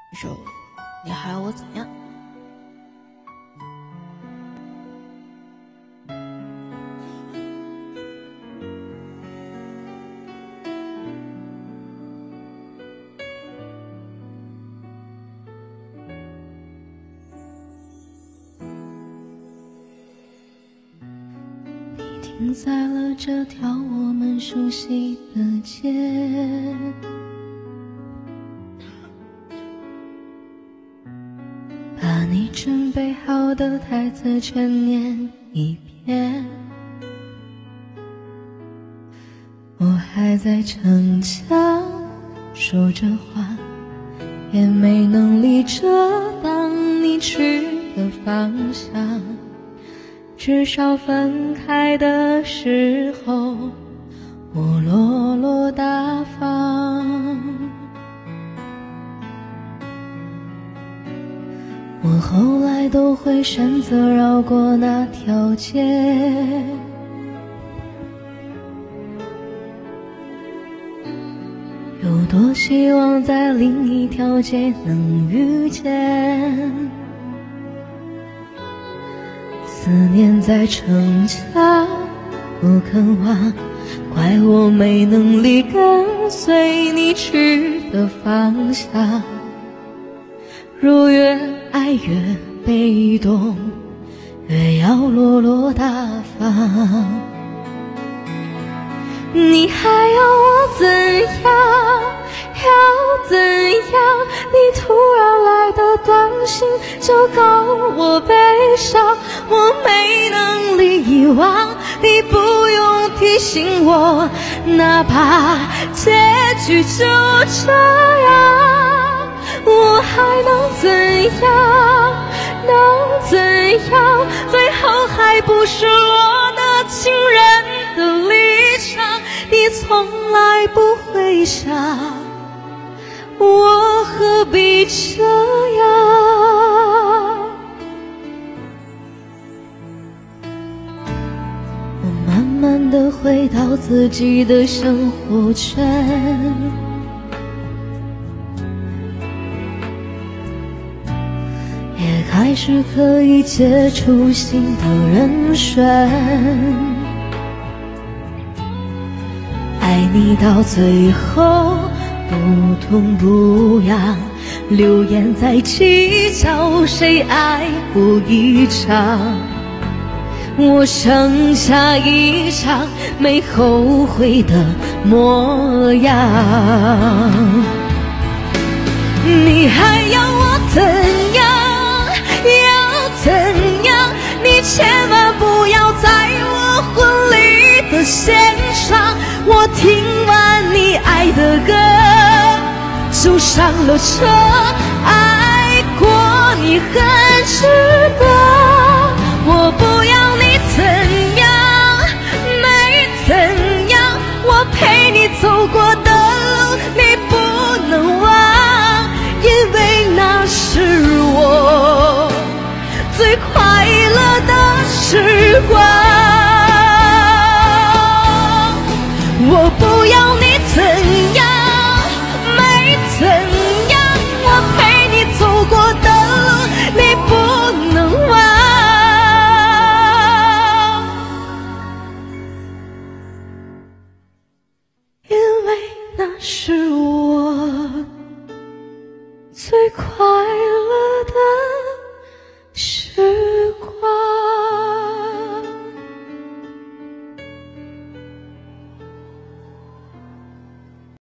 一首你还要我怎样。 你停在了这条我们熟悉的街，把你准备好的台词全念一遍。我还在逞强说着话，也没能力遮挡你去的方向。至少分开的时候，我落落大方。我后来都会选择绕过那条街，有多希望在另一条街能遇见。思念在逞强不肯忘，怪我没能力跟随你去的方向。如越爱越被动，越要落落大方。你还要我怎样？要怎样？你突然来的短信就告我悲伤，我没能力遗忘，你不用提醒我，哪怕结局就这样，我还能怎样？能怎样？最后还不是我的情人的立场，你从来不会想，我何必这样？我慢慢地回到自己的生活圈，也开始可以接触新的人选。爱你到最后不痛不痒，流言在计较谁爱过一场，我剩下一场没后悔的模样。你还要我怎样？要怎样？你千万不要在我婚礼的现场，我听完你爱的歌就上了车，爱过你很值得。我不要你怎样，没怎样，我陪你走过的路你不能忘，因为那是我最快乐的时光。我不要你怎样，没怎样，我陪你走过的路你不能忘，因为那是我最快